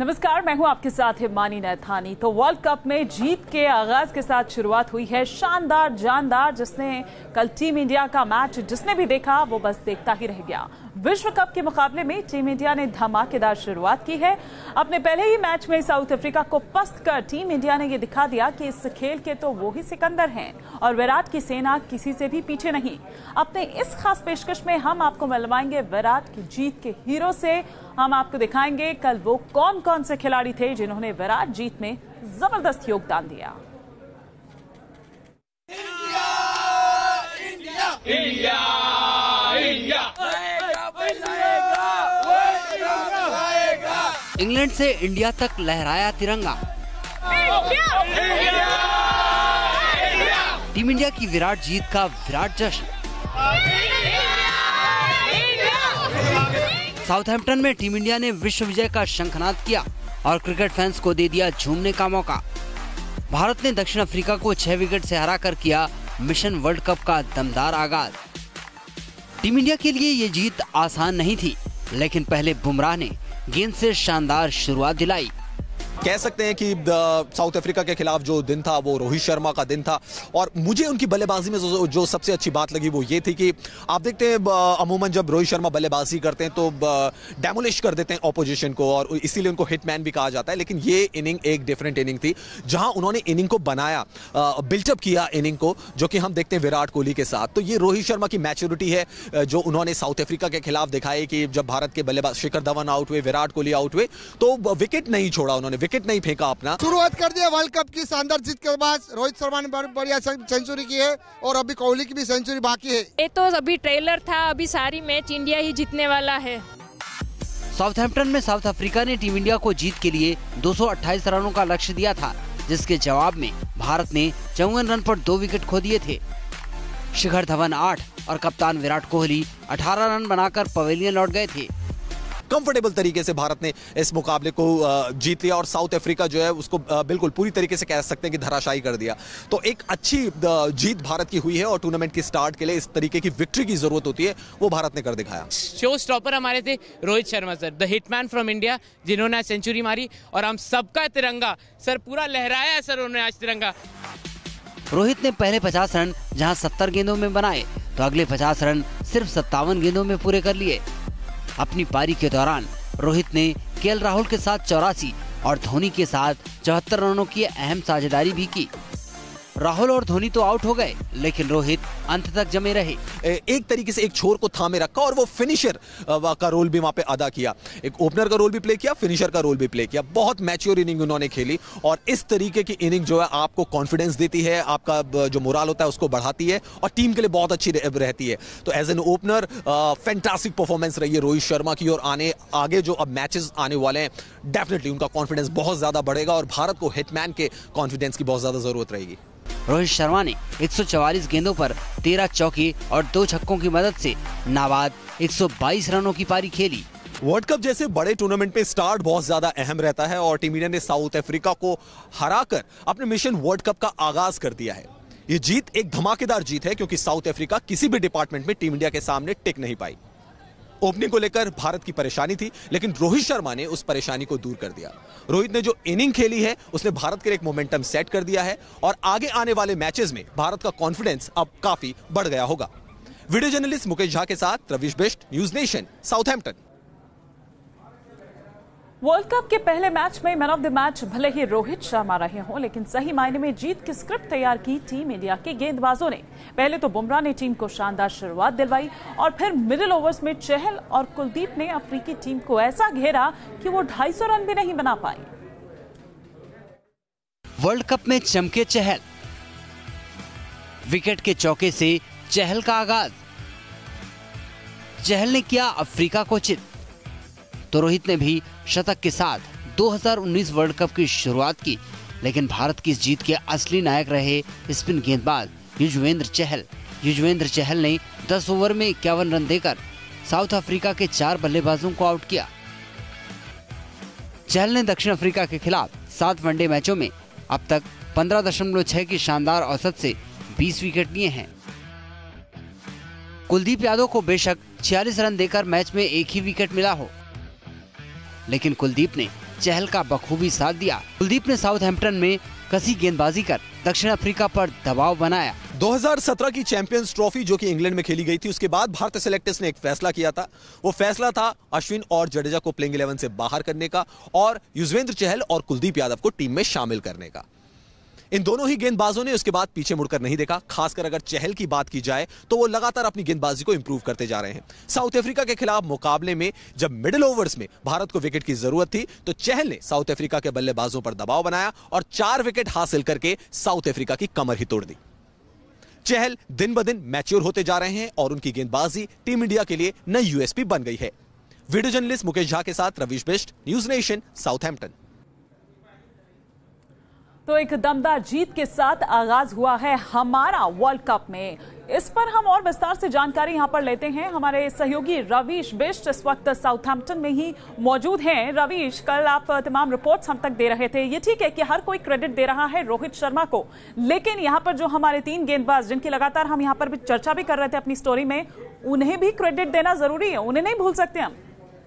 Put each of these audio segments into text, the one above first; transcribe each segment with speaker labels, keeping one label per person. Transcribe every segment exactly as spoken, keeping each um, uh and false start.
Speaker 1: नमस्कार, मैं हूं आपके साथ हिमानी नैथानी। तो वर्ल्ड कप में जीत के आगाज के साथ शुरुआत हुई है शानदार जानदार, जिसने कल टीम इंडिया का मैच जिसने भी देखा वो बस देखता ही रह गया। विश्व कप के मुकाबले में टीम इंडिया ने धमाकेदार शुरुआत की है। अपने पहले ही मैच में साउथ अफ्रीका को पस्त कर टीम इंडिया ने ये दिखा दिया कि इस खेल के तो वो ही सिकंदर हैं और विराट की सेना किसी से भी पीछे नहीं। अपने इस खास पेशकश में हम आपको मिलवाएंगे विराट की जीत के हीरो से। हम आपको दिखाएंगे कल वो कौन कौन से खिलाड़ी थे जिन्होंने विराट जीत में जबरदस्त योगदान दिया।
Speaker 2: India, India, India, India.
Speaker 3: England से इंडिया तक लहराया तिरंगा।
Speaker 2: इंडिया, इंडिया,
Speaker 3: टीम इंडिया की विराट जीत का विराट जश्न। साउथहैम्पटन में टीम इंडिया ने विश्व विजय का शंखनाद किया और क्रिकेट फैंस को दे दिया झूमने का मौका। भारत ने दक्षिण अफ्रीका को छह विकेट से हराकर किया मिशन वर्ल्ड कप का दमदार आगाज। टीम इंडिया के लिए ये जीत आसान नहीं थी, लेकिन पहले बुमराह ने गेंद से शानदार शुरुआत दिलाई।
Speaker 4: कह सकते हैं कि साउथ अफ्रीका के खिलाफ जो दिन था वो रोहित शर्मा का दिन था और मुझे उनकी बल्लेबाजी में जो, जो सबसे अच्छी बात लगी वो ये थी कि आप देखते हैं अमूमन जब रोहित शर्मा बल्लेबाजी करते हैं तो डेमोलिश कर देते हैं ऑपोजिशन को और इसीलिए उनको हिटमैन भी कहा जाता है। लेकिन ये इनिंग एक डिफरेंट इनिंग थी जहां उन्होंने इनिंग को बनाया, बिल्टअप किया इनिंग को, जो कि हम देखते हैं विराट कोहली के साथ। तो ये रोहित शर्मा की मैच्योरिटी है जो उन्होंने साउथ अफ्रीका के खिलाफ दिखाई कि जब भारत के बल्लेबाज शिखर धवन आउट हुए, विराट कोहली आउट हुए तो विकेट नहीं छोड़ा उन्होंने, विकेट नहीं फेंका अपना।
Speaker 5: शुरुआत कर दिया वर्ल्ड कप की शानदार जीत के बाद। रोहित शर्मा ने बढ़िया सेंचुरी की है और अभी कोहली की भी सेंचुरी बाकी है।
Speaker 6: ये तो अभी ट्रेलर था, अभी सारी मैच इंडिया ही जीतने वाला है।
Speaker 3: साउथहैम्पटन में साउथ अफ्रीका ने टीम इंडिया को जीत के लिए दो सौ अट्ठाईस रनों का लक्ष्य दिया था, जिसके जवाब में भारत ने चौवन रन पर दो विकेट खो दिए थे। शिखर धवन आठ और कप्तान विराट कोहली अठारह रन बनाकर पवेलियन लौट गए थे।
Speaker 4: कंफर्टेबल तरीके से भारत ने इस मुकाबले को जीत लिया और साउथ अफ्रीका जो है उसको बिल्कुल पूरी तरीके से कह सकते हैं कि धराशायी कर दिया। तो एक अच्छी जीत भारत की हुई है और टूर्नामेंट की स्टार्ट के लिए इस तरीके की विक्ट्री की जरूरत होती है, वो भारत ने कर दिखाया।
Speaker 7: शो स्टॉपर हमारे थे Rohit Sharma sir, the hitman from India, जिन्होंने सेंचुरी मारी और हम सबका तिरंगा सर पूरा लहराया है सर उन्होंने आज तिरंगा।
Speaker 3: रोहित ने पहले पचास रन जहां सत्तर गेंदों में बनाए तो अगले पचास रन सिर्फ सत्तावन गेंदों में पूरे कर लिए। अपनी पारी के दौरान रोहित ने केएल राहुल के साथ चौरासी और धोनी के साथ चौहत्तर रनों की अहम साझेदारी भी की। राहुल और धोनी तो आउट हो गए, लेकिन रोहित अंत तक जमे रहे।
Speaker 4: एक तरीके से एक छोर को थामे रखा और वो फिनिशर का रोल भी वहां पे अदा किया। एक ओपनर का रोल भी प्ले किया, फिनिशर का रोल भी प्ले किया। बहुत मैच्योर इनिंग उन्होंने खेली और इस तरीके की इनिंग जो है आपको कॉन्फिडेंस देती है, आपका जो मोराल होता है उसको बढ़ाती है और टीम के लिए बहुत अच्छी रहती है। तो as an opener fantastic performance रही है रोहित शर्मा की और आने आगे जो अब मैचेस आने वाले हैं डेफिनेटली उनका कॉन्फिडेंस बहुत ज्यादा बढ़ेगा और भारत को हिटमैन के कॉन्फिडेंस की बहुत ज्यादा जरूरत रहेगी।
Speaker 3: रोहित शर्मा ने एक सौ चौवालीस गेंदों पर तेरह चौके और दो छक्कों की मदद से नाबाद एक सौ बाईस रनों की पारी खेली।
Speaker 4: वर्ल्ड कप जैसे बड़े टूर्नामेंट में स्टार्ट बहुत ज्यादा अहम रहता है और टीम इंडिया ने साउथ अफ्रीका को हराकर अपने मिशन वर्ल्ड कप का आगाज कर दिया है। ये जीत एक धमाकेदार जीत है क्योंकि साउथ अफ्रीका किसी भी डिपार्टमेंट में टीम इंडिया के सामने टिक नहीं पाई। ओपनिंग को लेकर भारत की परेशानी थी, लेकिन रोहित शर्मा ने उस परेशानी को दूर कर दिया। रोहित ने जो इनिंग खेली है उसने भारत के लिए एक मोमेंटम सेट कर दिया है और आगे आने वाले मैचेस में भारत का कॉन्फिडेंस अब काफी बढ़ गया होगा। वीडियो जर्नलिस्ट मुकेश झा के साथ Ravish Bisht, News Nation, Southampton.
Speaker 1: World cup के पहले मैच में मैन ऑफ द मैच भले ही रोहित शर्मा रहे हों, लेकिन सही मायने में जीत की स्क्रिप्ट तैयार की टीम इंडिया के गेंदबाजों ने। पहले तो बुमराह ने टीम को शानदार शुरुआत दिलवाई और फिर मिडिल ओवर्स में चहल और कुलदीप ने अफ्रीकी टीम को ऐसा घेरा कि वो ढाई सौ रन भी नहीं बना पाई।
Speaker 3: वर्ल्ड कप में चमके चहल, विकेट के चौके से चहल का आगाज। चहल ने किया अफ्रीका को चित, तो रोहित ने भी शतक के साथ दो हज़ार उन्नीस वर्ल्ड कप की शुरुआत की। लेकिन भारत की इस जीत के असली नायक रहे स्पिन गेंदबाज युजवेंद्र चहल। युजवेंद्र चहल ने दस ओवर में इक्यावन रन देकर साउथ अफ्रीका के चार बल्लेबाजों को आउट किया। चहल ने दक्षिण अफ्रीका के खिलाफ सात वनडे मैचों में अब तक पंद्रह दशमलव छह की शानदार औसत से बीस विकेट लिए हैं। कुलदीप यादव को बेशक छियालीस रन देकर मैच में एक ही विकेट मिला हो, लेकिन कुलदीप ने चहल का बखूबी साथ दिया। कुलदीप ने साउथहैम्पटन में कसी गेंदबाजी कर दक्षिण अफ्रीका पर दबाव बनाया।
Speaker 4: दो हज़ार सत्रह की चैंपियंस ट्रॉफी जो कि इंग्लैंड में खेली गई थी, उसके बाद भारतीय सेलेक्टर्स ने एक फैसला किया था। वो फैसला था अश्विन और जडेजा को प्लेइंग इलेवन से बाहर करने का और युजवेंद्र चहल और कुलदीप यादव को टीम में शामिल करने का। इन दोनों ही गेंदबाजों ने उसके बाद पीछे मुड़कर नहीं देखा। खासकर अगर चहल की बात की जाए तो वो लगातार अपनी गेंदबाजी को इंप्रूव करते जा रहे हैं। साउथ अफ्रीका के खिलाफ मुकाबले में जब मिडिल ओवर्स में भारत को विकेट की जरूरत थी तो चहल ने साउथ अफ्रीका के बल्लेबाजों पर दबाव बनाया और चार विकेट हासिल करके साउथ अफ्रीका की कमर ही तोड़ दी। चहल दिन ब दिन मैच्योर होते जा रहे हैं और उनकी गेंदबाजी टीम इंडिया के लिए नई यूएसपी बन गई है। वीडियो जर्नलिस्ट मुकेश झा के साथ Ravish Bisht, News Nation, Southampton.
Speaker 1: तो एक दमदार जीत के साथ आगाज हुआ है हमारा वर्ल्ड कप में। इस पर हम और विस्तार से जानकारी यहां पर लेते हैं। हमारे सहयोगी रवीश बिष्ट इस वक्त साउथहैम्पटन में ही मौजूद हैं। रवीश, कल आप तमाम रिपोर्ट्स हम तक दे रहे थे। ये ठीक है कि हर कोई क्रेडिट दे रहा है रोहित शर्मा को, लेकिन यहां पर जो हमारे तीन गेंदबाज जिनकी लगातार हम यहां पर भी चर्चा भी कर रहे थे अपनी स्टोरी में, उन्हें भी क्रेडिट देना जरूरी है, उन्हें नहीं भूल सकते हम।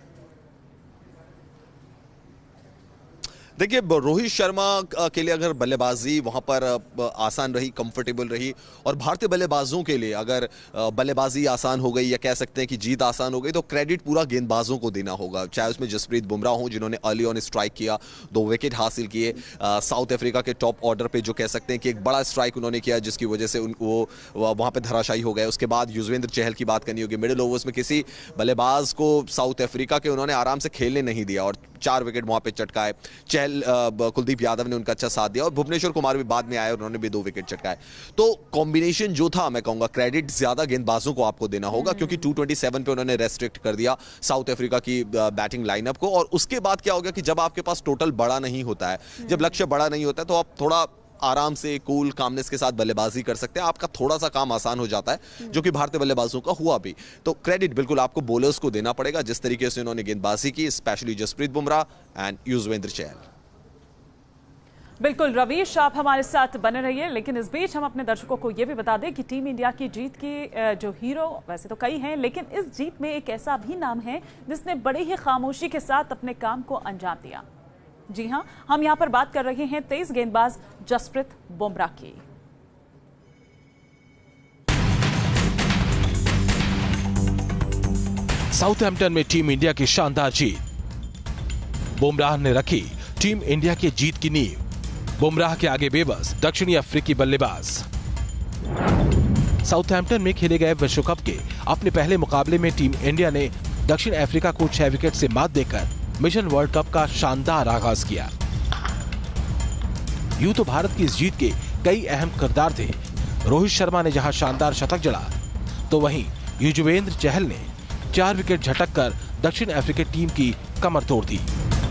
Speaker 4: देखिए, रोहित शर्मा के लिए अगर बल्लेबाजी वहां पर आसान रही, कंफर्टेबल रही, और भारतीय बल्लेबाजों के लिए अगर बल्लेबाजी आसान हो गई या कह सकते हैं कि जीत आसान हो गई, तो क्रेडिट पूरा गेंदबाजों को देना होगा। चाहे उसमें जसप्रीत बुमराह हो जिन्होंने अर्ली ऑन स्ट्राइक किया, दो विकेट हासिल किए। साउथ अफ्रीका के टॉप ऑर्डर पे जो कह सकते हैं कि एक बड़ा स्ट्राइक उन्होंने किया जिसकी वजह से वो वहां पर धराशायी हो गए। उसके बाद युजवेंद्र चहल की बात करनी होगी। मिडिल ओवर्स में किसी बल्लेबाज को साउथ अफ्रीका के उन्होंने आराम से खेलने नहीं दिया और चार विकेट वहां पे चटकाए। चहल कुलदीप यादव ने उनका अच्छा साथ दिया और भुवनेश्वर कुमार भी बाद में आए और उन्होंने भी दो विकेट चटकाए। तो कॉम्बिनेशन जो था, मैं कहूंगा क्रेडिट ज्यादा गेंदबाजों को आपको देना होगा, क्योंकि टू ट्वेंटी सेवन पे उन्होंने रेस्ट्रिक्ट कर दिया साउथ अफ्रीका की बैटिंग लाइनअप को। और उसके बाद क्या हो गया कि जब आपके पास टोटल बड़ा नहीं होता है, जब लक्ष्य बड़ा नहीं होता है, तो आप थोड़ा आराम से कूल कामनेस के साथ बल्लेबाजी कर सकते हैं। आपका थोड़ा सा काम आसान हो जाता है, जो कि भारतीय बल्लेबाजों का हुआ भी। तो क्रेडिट बिल्कुल आपको बॉलर्स को देना पड़ेगा जिस तरीके से उन्होंने गेंदबाजी की, स्पेशली जसप्रीत बुमराह एंड युजवेंद्र चहल।
Speaker 1: बिल्कुल रवीश, आप हमारे साथ बने रहिए, लेकिन इस बीच हम अपने दर्शकों को यह भी बता दें कि टीम इंडिया की जीत की जो हीरो वैसे तो कई हैं, लेकिन इस जीत में एक ऐसा भी नाम है जिसने बड़े ही खामोशी के साथ अपने काम को अंजाम दिया। जी हां, हम यहां पर बात कर रहे हैं तेज गेंदबाज जसप्रीत बुमराह की।
Speaker 8: साउथहैम्पटन में टीम इंडिया की शानदार जीत। बुमराह ने रखी टीम इंडिया की जीत की नींव। बुमराह के आगे बेबस दक्षिणी अफ्रीकी बल्लेबाज। साउथहैम्पटन में खेले गए विश्व कप के अपने पहले मुकाबले में टीम इंडिया ने दक्षिण अफ्रीका को छह विकेट से मात देकर मिशन वर्ल्ड कप का शानदार आगाज किया। यूं तो भारत की इस जीत के कई अहम किरदार थे। रोहित शर्मा ने जहां शानदार शतक जड़ा, तो वहीं युजवेंद्र चहल ने चार विकेट झटक कर दक्षिण अफ्रीकी टीम की कमर तोड़ दी।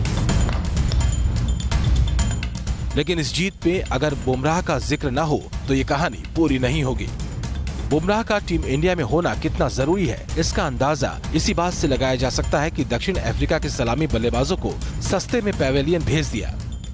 Speaker 8: लेकिन इस जीत पे अगर बुमराह का जिक्र न हो तो ये कहानी पूरी नहीं होगी। बुमराह का टीम इंडिया में होना कितना जरूरी है, इसका अंदाजा इसी बात से लगाया जा सकता है कि दक्षिण अफ्रीका के सलामी बल्लेबाजों को सस्ते में पैवेलियन भेज दिया।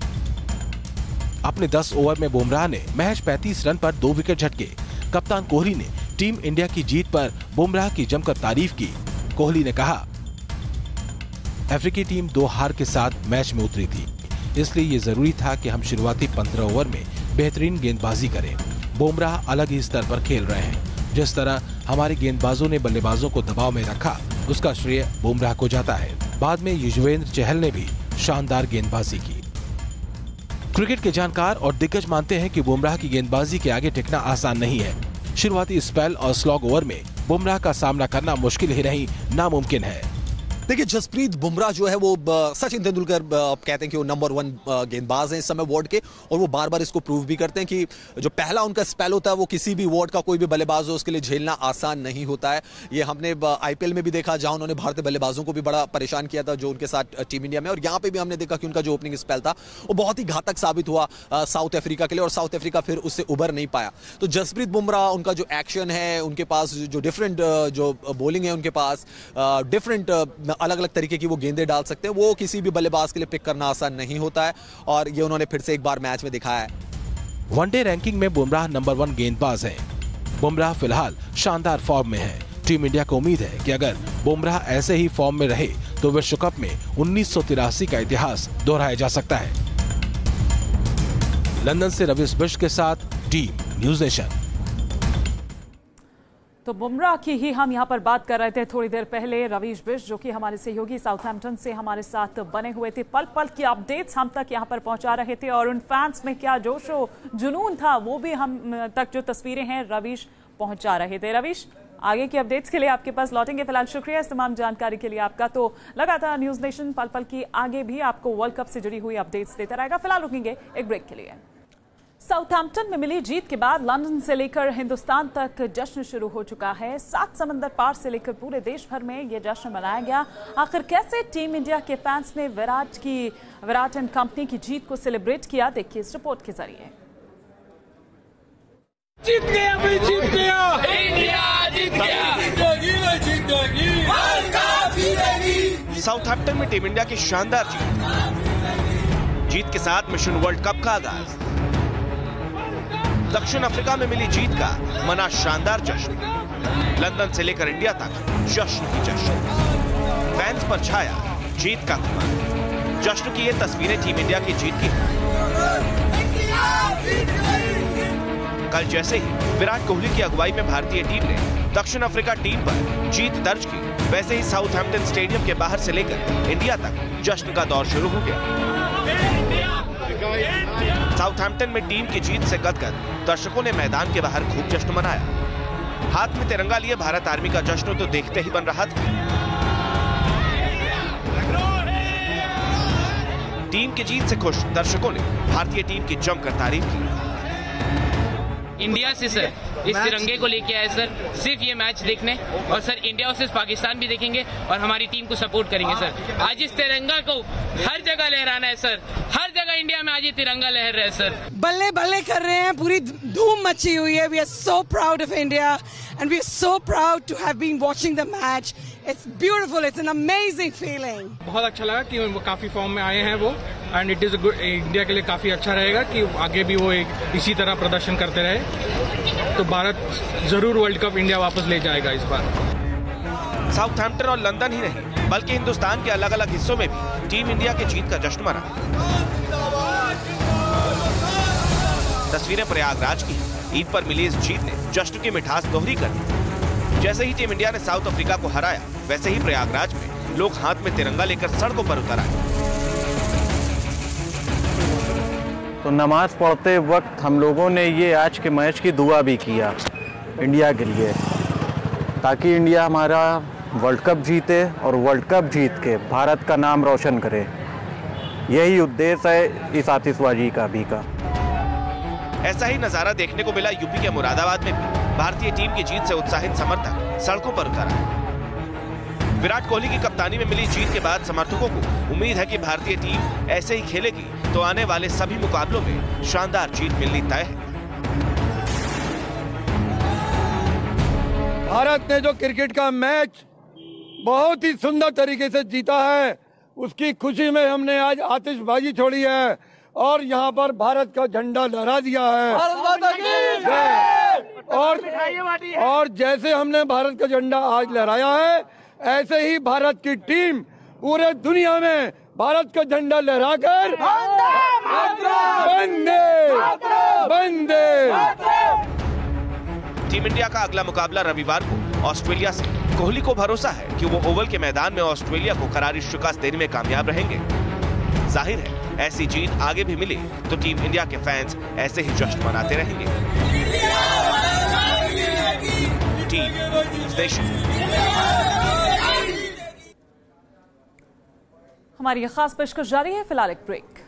Speaker 8: अपने दस ओवर में बुमराह ने महज पैंतीस रन पर दो विकेट झटके। कप्तान कोहली ने टीम इंडिया की जीत पर बुमराह की जमकर तारीफ की। कोहली ने कहा, अफ्रीकी टीम दो हार के साथ मैच में उतरी थी, इसलिए ये जरूरी था कि हम शुरुआती पंद्रह ओवर में बेहतरीन गेंदबाजी करें। बुमराह अलग ही स्तर पर खेल रहे हैं। जिस तरह हमारे गेंदबाजों ने बल्लेबाजों को दबाव में रखा, उसका श्रेय बुमराह को जाता है। बाद में युजवेंद्र चहल ने भी शानदार गेंदबाजी की। क्रिकेट के जानकार और दिग्गज मानते हैं कि बुमराह की गेंदबाजी के आगे टिकना आसान नहीं है। शुरुआती स्पेल और स्लॉग ओवर में बुमराह का सामना करना मुश्किल ही नहीं, नामुमकिन है।
Speaker 4: देखिए, जसप्रीत बुमराह जो है वो सचिन तेंदुलकर कहते हैं कि वो नंबर वन गेंदबाज हैं इस समय वार्ड के, और वो बार बार इसको प्रूव भी करते हैं कि जो पहला उनका स्पेल होता है वो किसी भी वार्ड का कोई भी बल्लेबाज हो उसके लिए झेलना आसान नहीं होता है। ये हमने आईपीएल में भी देखा जहां उन्होंने भारतीय बल्लेबाजों को भी बड़ा परेशान किया था जो उनके साथ टीम इंडिया में, और यहाँ पे भी हमने देखा कि उनका जो ओपनिंग स्पेल था वो बहुत ही घातक साबित हुआ साउथ अफ्रीका के लिए, और साउथ अफ्रीका फिर उससे उबर नहीं पाया। तो जसप्रीत बुमराह, उनका जो एक्शन है, उनके पास जो डिफरेंट जो बॉलिंग है, उनके पास डिफरेंट अलग अलग तरीके की वो गेंदें डाल सकते हैं, वो किसी भी बल्लेबाज के लिए पिक करना आसान नहीं होता है, और ये उन्होंने फिर से एक बार मैच में दिखाया है।
Speaker 8: वनडे रैंकिंग में बुमराह नंबर वन गेंदबाज हैं। बुमराह फिलहाल शानदार फॉर्म में है। टीम इंडिया को उम्मीद है कि अगर बुमराह ऐसे ही फॉर्म में रहे तो विश्व कप में उन्नीस सौ तिरासी का इतिहास दोहराया जा सकता है। लंदन से रवीश बिष्ट के साथ टीम न्यूज़ नेशन।
Speaker 1: तो बुमराह की ही हम यहाँ पर बात कर रहे थे थोड़ी देर पहले। रवीश बिष्ट जो कि हमारे सहयोगी साउथहैम्पटन से हमारे साथ बने हुए थे, पल पल की अपडेट्स हम तक यहाँ पर पहुँचा रहे थे और उन फैंस में क्या जोश व जुनून था वो भी हम तक जो तस्वीरें हैं रवीश पहुँचा रहे थे। रवीश, आगे की अपडेट्स के लिए आपके पास लौटेंगे। फिलहाल शुक्रिया इस तमाम जानकारी के लिए आपका। तो लगातार न्यूज़ नेशन पल पल की आगे भी आपको वर्ल्ड कप से जुड़ी हुई अपडेट्स देता रहेगा। फिलहाल रुकेंगे एक ब्रेक के लिए। साउथहैम्पटन में मिली जीत के बाद लंदन से लेकर हिंदुस्तान तक जश्न शुरू हो चुका है। सात समंदर पार से लेकर पूरे देश भर में ये जश्न मनाया गया। आखिर कैसे टीम इंडिया के फैंस ने विराट की विराट एंड कंपनी की जीत को सेलिब्रेट किया, देखिए इस रिपोर्ट के जरिए।
Speaker 2: जीत गया भाई, जीत गया इंडिया, जीत गया, जीतेगी जीतेगी वर्ल्ड कप जीतेगी।
Speaker 9: साउथहैम्पटन में टीम इंडिया की शानदार जीत जीत के साथ मिशन वर्ल्ड कप का आगाज। दक्षिण अफ्रीका में मिली जीत का मना शानदार जश्न। लंदन से लेकर इंडिया तक जश्न ही जश्न। फैंस पर छाया जीत का खुमार। जश्न की ये तस्वीरें टीम इंडिया की जीत की। कल जैसे ही विराट कोहली की अगुवाई में भारतीय टीम ने दक्षिण अफ्रीका टीम पर जीत दर्ज की, वैसे ही साउथहैम्पटन स्टेडियम के बाहर से लेकर इंडिया तक जश्न का दौर शुरू हो गया। साउथहैम्पटन में टीम की जीत से गदगद दर्शकों ने मैदान के बाहर खूब जश्न मनाया। हाथ में तिरंगा लिए भारत आर्मी का जश्न तो देखते ही बन रहा था। टीम की जीत से खुश दर्शकों ने भारतीय टीम की जमकर तारीफ की।
Speaker 7: इंडिया से सर इस तिरंगे को लेके आए सर, सिर्फ ये मैच देखने, और सर इंडिया वर्सेस पाकिस्तान भी देखेंगे और हमारी टीम को सपोर्ट करेंगे सर। आज इस तिरंगा को हर जगह लहराना है सर, हर जगह इंडिया में आज ये तिरंगा लहर रहा है सर।
Speaker 10: बल्ले बल्ले कर रहे हैं, पूरी धूम मची हुई है। We are so proud of India and we are so proud to have been watching the match. It's beautiful, it's an amazing feeling.
Speaker 11: बहुत अच्छा लगा कि वो काफी फॉर्म में आए हैं वो, and it is good. India के लिए काफी अच्छा रहेगा कि आगे भी वो एक इसी तरह प्रदर्शन करते रहे, तो भारत जरूर वर्ल्ड कप इंडिया वापस ले जाएगा इस बार।
Speaker 9: साउथहैम्पटन और लंदन ही नहीं बल्कि हिंदुस्तान के अलग अलग हिस्सों में भी टीम इंडिया की जीत का जश्न मना। तस्वीरें प्रयागराज की। ईद पर मिली इस जीत ने जश्न की मिठास दोहरी कर दी। जैसे ही टीम इंडिया ने साउथ अफ्रीका को हराया, वैसे ही प्रयागराज में लोग हाथ में तिरंगा लेकर सड़कों पर उतर आए।
Speaker 12: तो नमाज पढ़ते वक्त हम लोगों ने ये आज के मैच की दुआ भी किया इंडिया के लिए, ताकि इंडिया हमारा वर्ल्ड कप जीते और वर्ल्ड कप जीत के भारत का नाम रोशन करे। यही उद्देश्य है इस आतिशबाजी का भी का।
Speaker 9: ऐसा ही नजारा देखने को मिला यूपी के मुरादाबाद में भी। भारतीय टीम की जीत से उत्साहित समर्थक सड़कों पर उतर आए। विराट कोहली की कप्तानी में मिली जीत के बाद समर्थकों को उम्मीद है कि भारतीय टीम ऐसे ही खेलेगी तो आने वाले सभी मुकाबलों में शानदार जीत मिलनी तय है।
Speaker 13: भारत ने जो क्रिकेट का मैच बहुत ही सुंदर तरीके से जीता है, उसकी खुशी में हमने आज आतिशबाजी छोड़ी है और यहाँ पर भारत का झंडा लहरा दिया है। और और जैसे हमने भारत का झंडा आज लहराया है, ऐसे ही भारत की टीम पूरे दुनिया में भारत का झंडा लहराकर वंदे वंदे।
Speaker 9: टीम इंडिया का अगला मुकाबला रविवार को ऑस्ट्रेलिया से। कोहली को भरोसा है कि वो ओवल के मैदान में ऑस्ट्रेलिया को करारी शिकस्त देने में कामयाब रहेंगे। जाहिर है ऐसी जीत आगे भी मिली तो टीम इंडिया के फैंस ऐसे ही जश्न मनाते रहेंगे। Team station.
Speaker 1: हमारी ये खास पेशकश जारी है, फिलहाल एक ब्रेक।